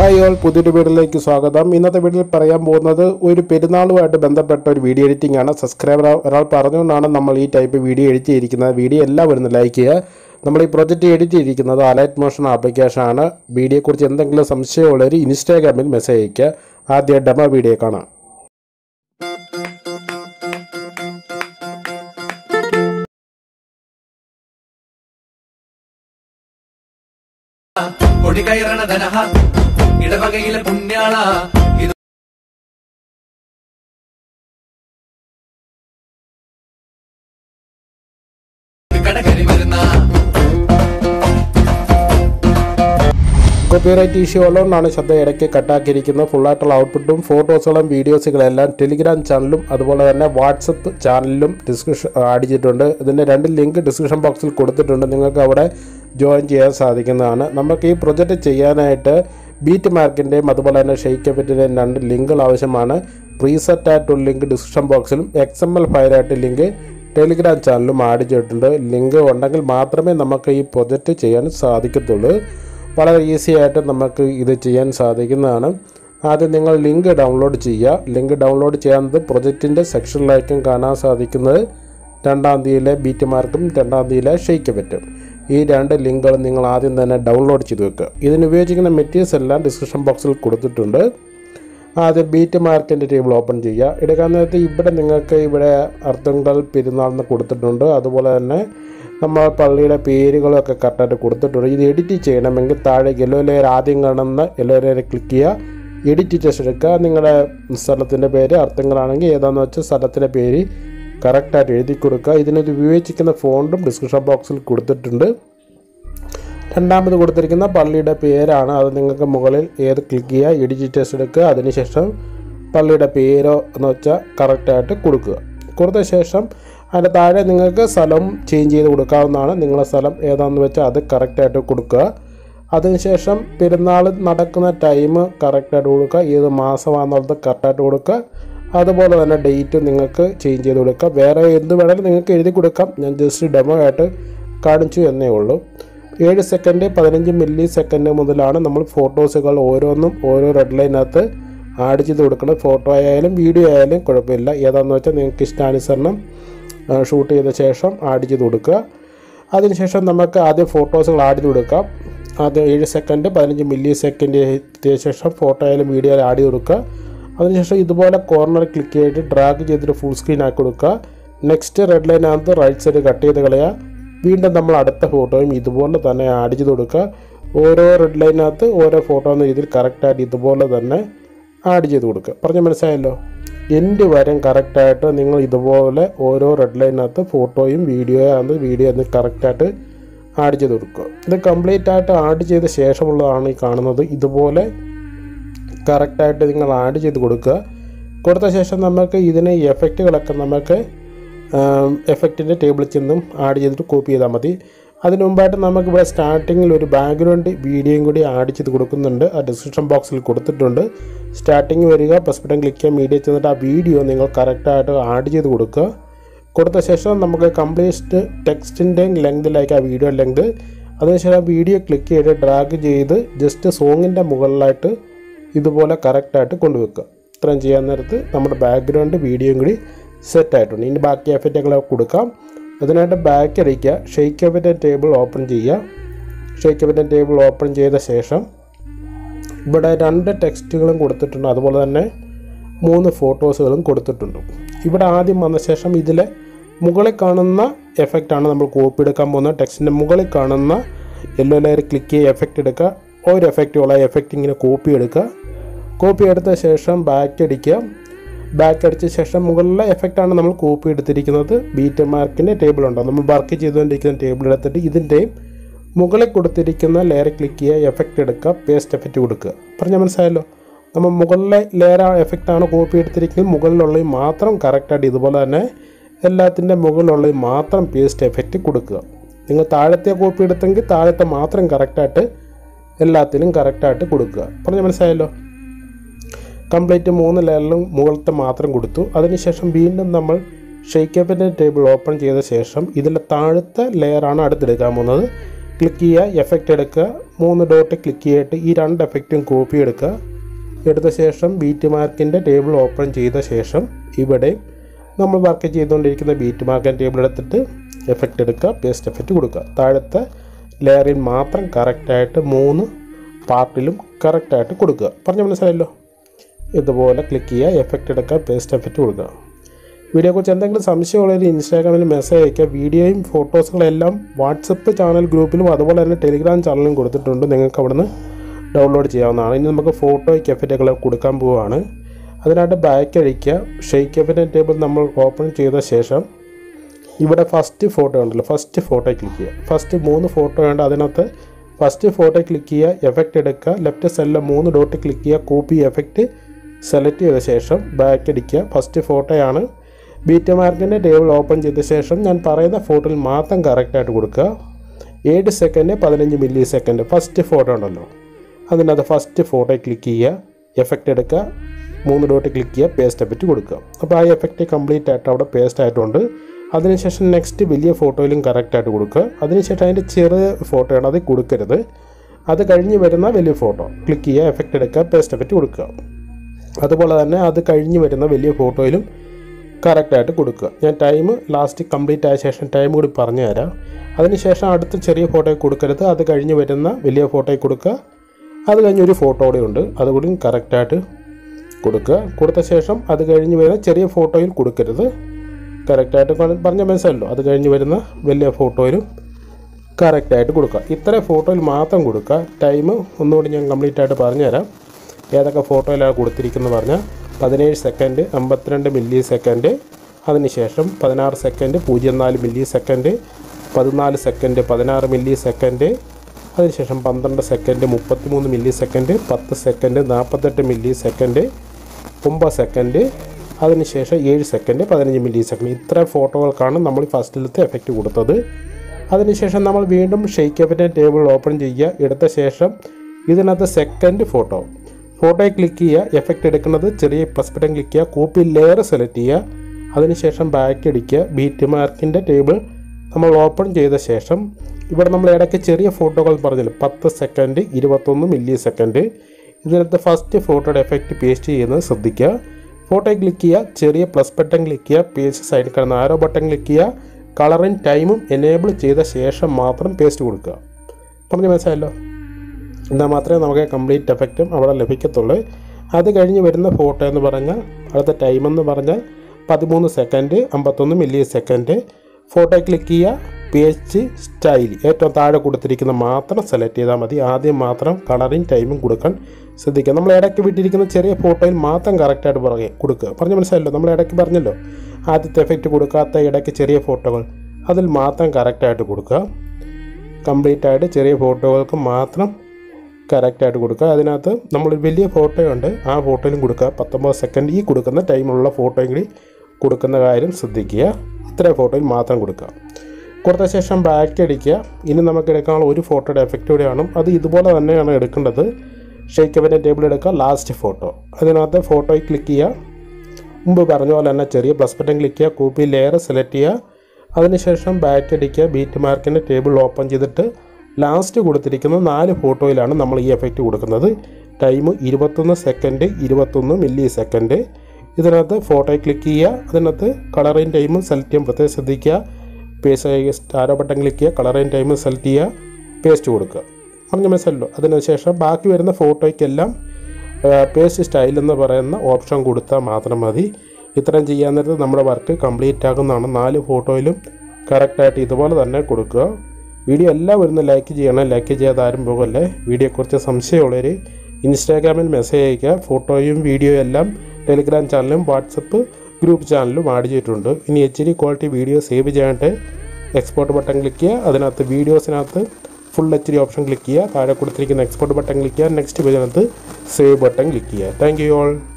Hi all, പുതിയൊരു വീഡിയോയിലേക്ക് സ്വാഗതം. ഇന്നത്തെ വീഡിയോയിൽ പറയാൻ പോകുന്നത് ഒരു പെരുന്നാളുമായിട്ട് ബന്ധപ്പെട്ട ഒരു വീഡിയോ എഡിറ്റിംഗ് ആണ്. സബ്സ്ക്രൈബർ ഒരാൾ പറഞ്ഞുകൊണ്ടാണ് നമ്മൾ ഈ ടൈപ്പ് വീഡിയോ എഡിറ്റ് ചെയ്തിരിക്കുന്നത്. വീഡിയോ എല്ലാവരും ലൈക്ക് ചെയ്യുക. നമ്മൾ ഈ പ്രൊജക്റ്റ് എഡിറ്റ് ചെയ്തിരിക്കുന്നത് അലൈറ്റ് മോഷൻ ആപ്ലിക്കേഷൻ ആണ്. വീഡിയോയെക്കുറിച്ച് എന്തെങ്കിലും സംശയമുള്ളവർ ഇൻസ്റ്റാഗ്രാമിൽ മെസ്സേജ് അയയ്ക്കുക. ആദ്യം ഡെമോ വീഡിയോ കാണാം. ഇടവകയിലെ പുണ്യാള കടകരി വരുന്ന കോപ്പിറൈറ്റ് ഇഷ്യൂ ഉള്ളതുകൊണ്ടാണ് ശബ്ദം ഇടയ്ക്ക് കട്ടാക്കിയിരിക്കുന്നത്. ഫുള്ളായിട്ടുള്ള ഔട്ട്പുട്ടും ഫോട്ടോസുകളും വീഡിയോസുകളെല്ലാം ടെലിഗ്രാം ചാനലും അതുപോലെ തന്നെ വാട്സപ്പ് ചാനലിലും ഡിസ്ക്രിപ്ഷൻ അടിച്ചിട്ടുണ്ട്. ഇതിൻ്റെ രണ്ട് ലിങ്ക് ഡിസ്ക്രിപ്ഷൻ ബോക്സിൽ കൊടുത്തിട്ടുണ്ട്. നിങ്ങൾക്ക് അവിടെ ജോയിൻ ചെയ്യാൻ സാധിക്കുന്നതാണ്. നമുക്ക് ഈ പ്രൊജക്റ്റ് ചെയ്യാനായിട്ട് ബീറ്റ് മാർക്കിൻ്റെയും അതുപോലെ തന്നെ ഷെയ്ക്ക് എഫക്റ്റിൻ്റെയും രണ്ട് ലിങ്കുകൾ ആവശ്യമാണ്. പ്രീസെറ്റ് ആയിട്ടുള്ള ലിങ്ക് ഡിസ്ക്രിപ്ഷൻ ബോക്സിലും XML ഫയലായിട്ട് ലിങ്ക് ടെലിഗ്രാം ചാനലും ആഡ് ചെയ്തിട്ടുണ്ട്. ലിങ്ക് ഉണ്ടെങ്കിൽ മാത്രമേ നമുക്ക് ഈ പ്രൊജക്റ്റ് ചെയ്യാൻ സാധിക്കത്തുള്ളൂ. വളരെ ഈസി ആയിട്ട് നമുക്ക് ഇത് ചെയ്യാൻ സാധിക്കുന്നതാണ്. ആദ്യം നിങ്ങൾ ലിങ്ക് ഡൗൺലോഡ് ചെയ്യുക. ലിങ്ക് ഡൗൺലോഡ് ചെയ്യാവുന്നത് പ്രൊജക്റ്റിൻ്റെ സെക്ഷനിലായിരിക്കും കാണാൻ സാധിക്കുന്നത്. 2-ാം തീയതിയിലെ ബീറ്റ് മാർക്കും 2-ാം തീയതിയിലെ ഷെയ്ക്ക് എഫക്റ്റും. ഈ രണ്ട് ലിങ്കുകൾ നിങ്ങൾ ആദ്യം തന്നെ ഡൗൺലോഡ് ചെയ്ത് വെക്കുക. ഇതിന് ഉപയോഗിക്കുന്ന മെറ്റീരിയൽസ് എല്ലാം ഡിസ്ക്രിപ്ഷൻ ബോക്സിൽ കൊടുത്തിട്ടുണ്ട്. ആദ്യം ബീറ്റ് മാർക്കിൻ്റെ ടേബിൾ ഓപ്പൺ ചെയ്യുക. എടുക്കാൻ നേരത്ത് ഇവിടെ നിങ്ങൾക്ക് ഇവിടെ അർത്തുങ്കൽ പെരുന്നാളിന് കൊടുത്തിട്ടുണ്ട്. അതുപോലെ തന്നെ നമ്മൾ പള്ളിയുടെ പേരുകളൊക്കെ കറക്റ്റായിട്ട് കൊടുത്തിട്ടുണ്ട്. ഇത് എഡിറ്റ് ചെയ്യണമെങ്കിൽ താഴെ യെല്ലോ ലെയർ ആദ്യം കാണുന്ന യെല്ലോ ലെയർ ക്ലിക്ക് ചെയ്യുക. എഡിറ്റ് ടെസ്റ്റ് എടുക്കുക. നിങ്ങളുടെ സ്ഥലത്തിൻ്റെ പേര് അർത്തുങ്കലാണെങ്കിൽ ഏതാണെന്ന് വെച്ചാൽ സ്ഥലത്തിൻ്റെ പേര് കറക്റ്റായിട്ട് എഴുതി കൊടുക്കുക. ഇതിനൊരു ഉപയോഗിച്ചിരിക്കുന്ന ഫോണ്ടും ഡിസ്ക്രിപ്ഷൻ ബോക്സിൽ കൊടുത്തിട്ടുണ്ട്. രണ്ടാമത് കൊടുത്തിരിക്കുന്ന പള്ളിയുടെ പേരാണ്. അത് നിങ്ങൾക്ക് മുകളിൽ ഏത് ക്ലിക്ക് ചെയ്യുക, എഡിറ്റ് ടെസ്റ്റ് എടുക്കുക. അതിനുശേഷം പള്ളിയുടെ പേരോ എന്ന് വെച്ചാൽ കറക്റ്റായിട്ട് കൊടുക്കുക. കൊടുത്ത ശേഷം അതിൻ്റെ താഴെ നിങ്ങൾക്ക് സ്ഥലം ചേഞ്ച് ചെയ്ത് കൊടുക്കാവുന്നതാണ്. നിങ്ങളുടെ സ്ഥലം ഏതാണെന്ന് വെച്ചാൽ അത് കറക്റ്റായിട്ട് കൊടുക്കുക. അതിനുശേഷം പെരുന്നാൾ നടക്കുന്ന ടൈം കറക്റ്റായിട്ട് കൊടുക്കുക. ഏത് മാസമാണെന്നുള്ളത് കറക്റ്റായിട്ട് കൊടുക്കുക. അതുപോലെ തന്നെ ഡേറ്റ് നിങ്ങൾക്ക് ചേഞ്ച് ചെയ്ത് കൊടുക്കുക. വേറെ എന്ത് വേണമെങ്കിലും നിങ്ങൾക്ക് എഴുതി കൊടുക്കാം. ഞാൻ ജസ്റ്റ് ഡെമോ ആയിട്ട് കാണിച്ചു എന്നേ ഉള്ളൂ. 7 സെക്കൻഡ് 15 മില്ലി സെക്കൻഡ് മുതലാണ് നമ്മൾ ഫോട്ടോസുകൾ ഓരോന്നും ഓരോ റെഡ് ലൈനകത്ത് ആഡ് ചെയ്ത് കൊടുക്കണം. ഫോട്ടോ ആയാലും വീഡിയോ ആയാലും കുഴപ്പമില്ല. ഏതാണെന്ന് വെച്ചാൽ നിങ്ങൾക്ക് ഇഷ്ടാനുസരണം ഷൂട്ട് ചെയ്ത ശേഷം ആഡ് ചെയ്ത് കൊടുക്കുക. അതിനുശേഷം നമുക്ക് ആദ്യം ഫോട്ടോസുകൾ ആഡ് ചെയ്ത് കൊടുക്കാം. ആദ്യം 7 സെക്കൻഡ് 15 മില്ലി സെക്കൻഡ് എത്തിയ ശേഷം ഫോട്ടോ ആയാലും വീഡിയോ ആയാലും ആഡ് ചെയ്ത് കൊടുക്കുക. അതിനുശേഷം ഇതുപോലെ കോർണർ ക്ലിക്ക് ചെയ്തിട്ട് ഡ്രാഗ് ചെയ്തിട്ട് ഫുൾ സ്ക്രീൻ ആക്കി കൊടുക്കുക. നെക്സ്റ്റ് റെഡ് ലൈനകത്ത് റൈറ്റ് സൈഡ് കട്ട് ചെയ്ത് കളയുക. വീണ്ടും നമ്മൾ അടുത്ത ഫോട്ടോയും ഇതുപോലെ തന്നെ ആഡ് ചെയ്ത് കൊടുക്കുക. ഓരോ റെഡ് ലൈനകത്ത് ഓരോ ഫോട്ടോ എന്ന രീതിയിൽ കറക്റ്റായിട്ട് ഇതുപോലെ തന്നെ ആഡ് ചെയ്ത് കൊടുക്കുക. പറഞ്ഞാൽ മനസ്സിലായല്ലോ. എൻഡ് വരെ കറക്റ്റായിട്ട് നിങ്ങൾ ഇതുപോലെ ഓരോ റെഡ് ലൈനകത്ത് ഫോട്ടോയും വീഡിയോ എന്ന് കറക്റ്റായിട്ട് ആഡ് ചെയ്ത് കൊടുക്കുക. ഇത് കംപ്ലീറ്റ് ആയിട്ട് ആഡ് ചെയ്ത ശേഷമുള്ളതാണ് ഈ കാണുന്നത്. ഇതുപോലെ കറക്റ്റായിട്ട് നിങ്ങൾ ആഡ് ചെയ്ത് കൊടുക്കുക. കൊടുത്ത ശേഷം നമുക്ക് ഇതിന് എഫക്റ്റുകളൊക്കെ നമുക്ക് എഫക്റ്റിൻ്റെ ടേബിളിൽ ചെന്നും ആഡ് ചെയ്തിട്ട് കോപ്പി ചെയ്താൽ മതി. അതിന് മുമ്പായിട്ട് നമുക്കിവിടെ സ്റ്റാർട്ടിങ്ങിൽ ഒരു ബാക്ക്ഗ്രൗണ്ട് വീഡിയോയും കൂടി ആഡ് ചെയ്ത് കൊടുക്കുന്നുണ്ട്. ആ ഡിസ്ക്രിപ്ഷൻ ബോക്സിൽ കൊടുത്തിട്ടുണ്ട്. സ്റ്റാർട്ടിങ് വരിക, പ്ലസ് ബട്ടൺ ക്ലിക്ക് ചെയ്യുക, മീഡിയ ചെന്നിട്ട് ആ വീഡിയോ നിങ്ങൾ കറക്റ്റായിട്ട് ആഡ് ചെയ്ത് കൊടുക്കുക. കൊടുത്ത ശേഷം നമുക്ക് കംപ്ലീറ്റ് ടെക്സ്റ്റിൻ്റെയും ലെങ്തിലേക്ക് ആ വീഡിയോ ലെങ്ത്. അതിനുശേഷം വീഡിയോ ക്ലിക്ക് ചെയ്ത് ഡ്രാഗ് ചെയ്ത് ജസ്റ്റ് സോങ്ങിൻ്റെ മുകളിലായിട്ട് ഇതുപോലെ കറക്റ്റായിട്ട് കൊണ്ടുവെക്കുക. ഇത്രയും ചെയ്യാൻ നേരത്ത് നമ്മുടെ ബാക്ക്ഗ്രൗണ്ട് വീഡിയോയും കൂടി സെറ്റായിട്ടുണ്ട്. ഇനി ബാക്കി എഫക്റ്റുകളൊക്കെ കൊടുക്കാം. അതിനായിട്ട് ബാക്ക് അടിക്കുക. ഷെയ്ക്ക് എഫക്റ്റ് ടേബിൾ ഓപ്പൺ ചെയ്യുക. ഷെയ്ക്ക് എഫക്റ്റ് ടേബിൾ ഓപ്പൺ ചെയ്ത ശേഷം ഇവിടെ 2 ടെക്സ്റ്റുകളും കൊടുത്തിട്ടുണ്ട്. അതുപോലെ തന്നെ 3 ഫോട്ടോസുകളും കൊടുത്തിട്ടുണ്ട്. ഇവിടെ ആദ്യം വന്ന ശേഷം ഇതിലെ മുകളിൽ കാണുന്ന എഫക്റ്റാണ് നമ്മൾ കോപ്പി എടുക്കാൻ പോകുന്നത്. ടെക്സ്റ്റിൻ്റെ മുകളിൽ കാണുന്ന യെല്ലോ ലെയർ ക്ലിക്ക് ചെയ്യുക, എഫക്റ്റ് എടുക്കുക. ഒരു എഫക്റ്റുള്ള എഫക്റ്റ് ഇങ്ങനെ കോപ്പി എടുക്കുക. കോപ്പി എടുത്ത ശേഷം ബാക്ക് അടിക്കുക. ബാക്ക് അടിച്ച ശേഷം മുകളിലെ എഫക്റ്റാണ് നമ്മൾ കോപ്പി എടുത്തിരിക്കുന്നത്. ബീറ്റ് മാർക്കിൻ്റെ ടേബിൾ ഉണ്ടോ, നമ്മൾ വർക്ക് ചെയ്തുകൊണ്ടിരിക്കുന്ന ടേബിൾ എടുത്തിട്ട് ഇതിൻ്റെയും മുകളിൽ കൊടുത്തിരിക്കുന്ന ലെയർ ക്ലിക്ക് ചെയ്യുക, എഫക്റ്റ് എടുക്കുക, പേസ്റ്റ് എഫക്റ്റ് കൊടുക്കുക. പറഞ്ഞാൽ മനസ്സിലായല്ലോ. നമ്മൾ മുകളിലെ ലെയർ എഫക്റ്റാണ് കോപ്പി എടുത്തിരിക്കുന്നത്. മുകളിലുള്ളത് മാത്രം കറക്റ്റായിട്ട് ഇതുപോലെ തന്നെ എല്ലാത്തിൻ്റെ മുകളിലുള്ളത് മാത്രം പേസ്റ്റ് എഫക്റ്റ് കൊടുക്കുക. നിങ്ങൾ താഴത്തെ കോപ്പി എടുത്തെങ്കിൽ താഴത്തെ മാത്രം കറക്റ്റായിട്ട് എല്ലാത്തിലും കറക്റ്റായിട്ട് കൊടുക്കുക. പറഞ്ഞാൽ മനസ്സിലായല്ലോ. കംപ്ലീറ്റ് 3 ലെയറിലും മുകളിലത്തെ മാത്രം കൊടുത്തു. അതിനുശേഷം വീണ്ടും നമ്മൾ ഷെയ്ക്ക് എഫക്റ്റിൻ്റെ ടേബിൾ ഓപ്പൺ ചെയ്ത ശേഷം ഇതിലെ താഴത്തെ ലെയറാണ് അടുത്തെടുക്കാൻ പോകുന്നത്. ക്ലിക്ക് ചെയ്യുക, എഫക്റ്റ് എടുക്കുക, 3 ഡോട്ട് ക്ലിക്ക് ചെയ്തിട്ട് ഈ 2 എഫക്റ്റും കോപ്പി എടുക്കുക. എടുത്ത ശേഷം ബീറ്റ് മാർക്കിൻ്റെ ടേബിൾ ഓപ്പൺ ചെയ്ത ശേഷം ഇവിടെ നമ്മൾ വർക്ക് ചെയ്തുകൊണ്ടിരിക്കുന്ന ബീറ്റ് മാർക്കിൻ്റെ ടേബിൾ എടുത്തിട്ട് എഫക്റ്റ് എടുക്കുക, പേസ്റ്റ് എഫക്റ്റ് കൊടുക്കുക. താഴത്തെ ലെയറിൽ മാത്രം കറക്റ്റായിട്ട് 3 പാർട്ടിലും കറക്റ്റായിട്ട് കൊടുക്കുക. പറഞ്ഞ മനസ്സിലായല്ലോ. ഇതുപോലെ ക്ലിക്ക് ചെയ്യുക, എഫക്റ്റ് എടുക്കുക, പേസ്റ്റ് എഫക്റ്റ് കൊടുക്കുക. വീഡിയോയെക്കുറിച്ച് എന്തെങ്കിലും സംശയമുള്ളവർ ഇൻസ്റ്റാഗ്രാമിൽ മെസ്സേജ് അയയ്ക്കുക. വീഡിയോയും ഫോട്ടോസുകളെല്ലാം വാട്സപ്പ് ചാനൽ ഗ്രൂപ്പിലും അതുപോലെ തന്നെ ടെലിഗ്രാം ചാനലിലും കൊടുത്തിട്ടുണ്ട്. നിങ്ങൾക്ക് അവിടുന്ന് ഡൗൺലോഡ് ചെയ്യാവുന്നതാണ്. ഇനി നമുക്ക് ഫോട്ടോയ്ക്ക് എഫക്റ്റുകൾ കൊടുക്കാൻ പോവുകയാണ്. അതിനായിട്ട് ബാക്ക് അടിക്കുക. ഷെയ്ക്ക് എഫക്റ്റ് ടേബിൾ നമ്മൾ ഓപ്പൺ ചെയ്ത ശേഷം ഇവിടെ ഫസ്റ്റ് ഫോട്ടോ ഉണ്ടല്ലോ, ഫസ്റ്റ് ഫോട്ടോ ക്ലിക്ക് ചെയ്യുക. ഫസ്റ്റ് 3 ഫോട്ടോ ഉണ്ട്, അതിനകത്ത് ഫസ്റ്റ് ഫോട്ടോ ക്ലിക്ക് ചെയ്യുക, എഫക്റ്റ് എടുക്കുക, ലെഫ്റ്റ് സൈഡിൽ 3 ഡോട്ട് ക്ലിക്ക് ചെയ്യുക, കോപ്പി എഫക്റ്റ് സെലക്ട് ചെയ്ത ശേഷം ബാക്ക് അടിക്കുക. ഫസ്റ്റ് ഫോട്ടോയാണ്. ബീറ്റ് മാർക്കിൻ്റെ ടേബിൾ ഓപ്പൺ ചെയ്ത ശേഷം ഞാൻ പറയുന്ന ഫോട്ടോയിൽ മാത്രം കറക്റ്റായിട്ട് കൊടുക്കുക. 7 second 15 millisecond first photo ഉണ്ടല്ലോ, അതിനകത്ത് ഫസ്റ്റ് ഫോട്ടോ ക്ലിക്ക് ചെയ്യുക, എഫക്റ്റ് എടുക്കുക, 3 ഡോട്ട് ക്ലിക്ക് ചെയ്യുക, പേസ്റ്റ് എഫക്റ്റ് കൊടുക്കുക. അപ്പോൾ ആ എഫക്റ്റ് കംപ്ലീറ്റ് ആയിട്ട് അവിടെ പേസ്റ്റ് ആയിട്ടുണ്ട്. അതിനുശേഷം നെക്സ്റ്റ് വലിയ ഫോട്ടോയിലും കറക്റ്റായിട്ട് കൊടുക്കുക. അതിനുശേഷം അതിൻ്റെ ചെറിയ ഫോട്ടോയാണ്, അത് കൊടുക്കരുത്. അത് കഴിഞ്ഞ് വരുന്ന വലിയ ഫോട്ടോ ക്ലിക്ക് ചെയ്യുക, എഫക്റ്റ് എടുക്കുക, പേസ്റ്റ് എഫക്റ്റ് കൊടുക്കുക. അതുപോലെ തന്നെ അത് കഴിഞ്ഞ് വരുന്ന വലിയ ഫോട്ടോയിലും കറക്റ്റായിട്ട് കൊടുക്കുക. ഞാൻ ടൈം ലാസ്റ്റ് കംപ്ലീറ്റ് ആയ ശേഷം ടൈം കൂടി പറഞ്ഞു തരാം. അതിനുശേഷം അടുത്ത ചെറിയ ഫോട്ടോയിൽ കൊടുക്കരുത്, അത് കഴിഞ്ഞ് വരുന്ന വലിയ ഫോട്ടോയിൽ കൊടുക്കുക. അത് കഴിഞ്ഞൊരു ഫോട്ടോ കൂടെ ഉണ്ട്, അതുകൂടി കറക്റ്റായിട്ട് കൊടുക്കുക. കൊടുത്ത ശേഷം അത് കഴിഞ്ഞ് വരുന്ന ചെറിയ ഫോട്ടോയിൽ കൊടുക്കരുത്, കറക്റ്റായിട്ട് പറഞ്ഞ മനസ്സിലല്ലോ. അത് കഴിഞ്ഞ് വരുന്ന വലിയ ഫോട്ടോയിലും കറക്റ്റായിട്ട് കൊടുക്കുക. ഇത്ര ഫോട്ടോയിൽ മാത്രം കൊടുക്കുക. ടൈം ഒന്നുകൂടി ഞാൻ കംപ്ലീറ്റ് ആയിട്ട് പറഞ്ഞു തരാം. ഏതൊക്കെ ഫോട്ടോയിലാണ് കൊടുത്തിരിക്കുന്നത് പറഞ്ഞാൽ 17 സെക്കൻഡ് 52 മില്ലി സെക്കൻഡ്, അതിനുശേഷം 16 second 0.4 millisecond, 14 second 16 millisecond, അതിനുശേഷം 12 second 33 millisecond, 10 second 48 millisecond, 9 second, അതിനുശേഷം 7 സെക്കൻഡ് 15 മില്ലി സെക്കൻഡ്. ഇത്ര ഫോട്ടോകൾക്കാണ് നമ്മൾ ഫസ്റ്റിലത്തെ എഫക്റ്റ് കൊടുത്തത്. അതിനുശേഷം നമ്മൾ വീണ്ടും ഷെയ്ക്ക് എഫക്റ്റ് ടേബിൾ ഓപ്പൺ ചെയ്യുക. എടുത്ത ശേഷം ഇതിനകത്ത് സെക്കൻഡ് ഫോട്ടോയിൽ ക്ലിക്ക് ചെയ്യുക, എഫക്റ്റ് എടുക്കുന്നത് ചെറിയ പ്ലസ് ബട്ടൺ ക്ലിക്ക് ചെയ്യുക, കോപ്പി ലെയർ സെലക്ട് ചെയ്യുക. അതിനുശേഷം ബാക്ക് അടിക്കുക. ബീറ്റ് മാർക്കിൻ്റെ ടേബിൾ നമ്മൾ ഓപ്പൺ ചെയ്ത ശേഷം ഇവിടെ നമ്മൾ ഇടയ്ക്ക് ചെറിയ ഫോട്ടോകൾ പറഞ്ഞില്ല, 10 സെക്കൻഡ് 21 മില്ലി സെക്കൻഡ്. ഇതിനകത്ത് ഫസ്റ്റ് ഫോട്ടോയുടെ എഫക്റ്റ് പേസ്റ്റ് ചെയ്യുന്നത് ശ്രദ്ധിക്കുക. ഫോട്ടോയിൽ ക്ലിക്ക് ചെയ്യുക, ചെറിയ പ്ലസ് ബട്ടൺ ക്ലിക്ക് ചെയ്യുക, പേസ്റ്റ് സൈഡിൽ കിടന്ന ആരോ ബട്ടൺ ക്ലിക്ക് ചെയ്യുക, കളറും ടൈമും എനേബിൾ ചെയ്ത ശേഷം മാത്രം പേസ്റ്റ് കൊടുക്കുക. പറഞ്ഞ് മനസ്സിലായല്ലോ. എന്നാൽ മാത്രമേ നമുക്ക് കംപ്ലീറ്റ് എഫക്റ്റും അവിടെ ലഭിക്കത്തുള്ളൂ. അത് കഴിഞ്ഞ് വരുന്ന ഫോട്ടോ എന്ന് പറഞ്ഞാൽ അടുത്ത ടൈം എന്ന് പറഞ്ഞാൽ 13 സെക്കൻഡ് 51 മില്ലി സെക്കൻഡ്. ഫോട്ടോയിൽ ക്ലിക്ക് ചെയ്യുക, പേസ്റ്റ് സ്റ്റൈൽ ഏറ്റവും താഴെ കൊടുത്തിരിക്കുന്ന മാത്രം സെലക്ട് ചെയ്താൽ മതി. ആദ്യം മാത്രം കളറും ടൈമും കൊടുക്കാൻ ശ്രദ്ധിക്കുക. നമ്മൾ ഇടയ്ക്ക് വിട്ടിരിക്കുന്ന ചെറിയ ഫോട്ടോയിൽ മാത്രം കറക്റ്റായിട്ട് കൊടുക്കുക. പറഞ്ഞ് മനസ്സിലല്ലോ. നമ്മൾ ഇടയ്ക്ക് പറഞ്ഞല്ലോ, ആദ്യത്തെ എഫക്റ്റ് കൊടുക്കാത്ത ഇടയ്ക്ക് ചെറിയ ഫോട്ടോകൾ അതിൽ മാത്രം കറക്റ്റായിട്ട് കൊടുക്കുക. കംപ്ലീറ്റ് ആയിട്ട് ചെറിയ ഫോട്ടോകൾക്ക് മാത്രം കറക്റ്റായിട്ട് കൊടുക്കുക. അതിനകത്ത് നമ്മൾ വലിയ ഫോട്ടോയുണ്ട്, ആ ഫോട്ടോയിലും കൊടുക്കുക. 19 സെക്കൻഡ് ഈ കൊടുക്കുന്ന ടൈമിലുള്ള ഫോട്ടോയും കൂടി കൊടുക്കുന്ന കാര്യം ശ്രദ്ധിക്കുക. ഇത്രയും ഫോട്ടോയിൽ മാത്രം കൊടുക്കുക. കൊടുത്ത ശേഷം ബാക്ക് അടിക്കുക. ഇനി നമുക്ക് എടുക്കാനുള്ള ഒരു ഫോട്ടോയുടെ എഫക്റ്റ് കൂടി കാണും. അത് ഇതുപോലെ തന്നെയാണ് എടുക്കേണ്ടത്. ഷെയ്ക്ക് എഫക്റ്റ് ടേബിൾ എടുക്കുക, ലാസ്റ്റ് ഫോട്ടോ. അതിനകത്ത് ഫോട്ടോയിൽ ക്ലിക്ക് ചെയ്യുക. മുമ്പ് പറഞ്ഞ പോലെ തന്നെ ചെറിയ പ്ലസ് ബട്ടൺ ക്ലിക്ക് ചെയ്യുക, കോപ്പി ലെയർ സെലക്ട് ചെയ്യുക. അതിനുശേഷം ബാക്ക് അടിക്കുക. ബീറ്റ് മാർക്കിൻ്റെ ടേബിൾ ഓപ്പൺ ചെയ്തിട്ട് ലാസ്റ്റ് കൊടുത്തിരിക്കുന്ന 4 ഫോട്ടോയിലാണ് നമ്മൾ ഈ എഫക്റ്റ് കൊടുക്കുന്നത്. Time 21 second 21 millisecond. ഇതിനകത്ത് ഫോട്ടോയിൽ ക്ലിക്ക് ചെയ്യുക. അതിനകത്ത് കളറും ടൈമും സെലക്ട് ചെയ്യാൻ പ്രത്യേകം ശ്രദ്ധിക്കുക. പേസ്റ്റ് ആരോ ബട്ടൺ ക്ലിക്ക് ചെയ്യുക, കളറും ടൈമും സെലക്ട് ചെയ്യുക, പേസ്റ്റ് കൊടുക്കുക. പറഞ്ഞ മനസ്സിലല്ലോ. അതിനുശേഷം ബാക്കി വരുന്ന ഫോട്ടോയ്ക്കെല്ലാം പേസ്റ്റ് സ്റ്റൈൽ എന്ന് പറയുന്ന ഓപ്ഷൻ കൊടുത്താൽ മാത്രം മതി. ഇത്രയും ചെയ്യാൻ നേരത്ത് നമ്മുടെ വർക്ക് കംപ്ലീറ്റ് ആകുന്നതാണ്. 4 ഫോട്ടോയിലും കറക്റ്റായിട്ട് ഇതുപോലെ തന്നെ കൊടുക്കുക. വീഡിയോ എല്ലാവരും ലൈക്ക് ചെയ്യണം. ലൈക്ക് ചെയ്യാതെ ആരും പോകല്ലേ. വീഡിയോയെക്കുറിച്ച് സംശയമുള്ളവർ ഇൻസ്റ്റാഗ്രാമിൽ മെസ്സേജ് അയയ്ക്കുക. ഫോട്ടോയും വീഡിയോ എല്ലാം ടെലിഗ്രാം ചാനലും വാട്സപ്പ് ഗ്രൂപ്പ് ചാനലും ആഡ് ചെയ്തിട്ടുണ്ട്. ഇനി HD ക്വാളിറ്റി വീഡിയോ സേവ് ചെയ്യാനായിട്ട് എക്സ്പോർട്ട് ബട്ടൺ ക്ലിക്ക് ചെയ്യുക. അതിനകത്ത് വീഡിയോസിനകത്ത് ഫുൾ HD ഓപ്ഷൻ ക്ലിക്ക് ചെയ്യുക. താഴെ കൊടുത്തിരിക്കുന്ന എക്സ്പോർട്ട് ബട്ടൺ ക്ലിക്ക് ചെയ്യുക. നെക്സ്റ്റ് പേജിനകത്ത് സേവ് ബട്ടൺ ക്ലിക്ക് ചെയ്യുക. Thank you all.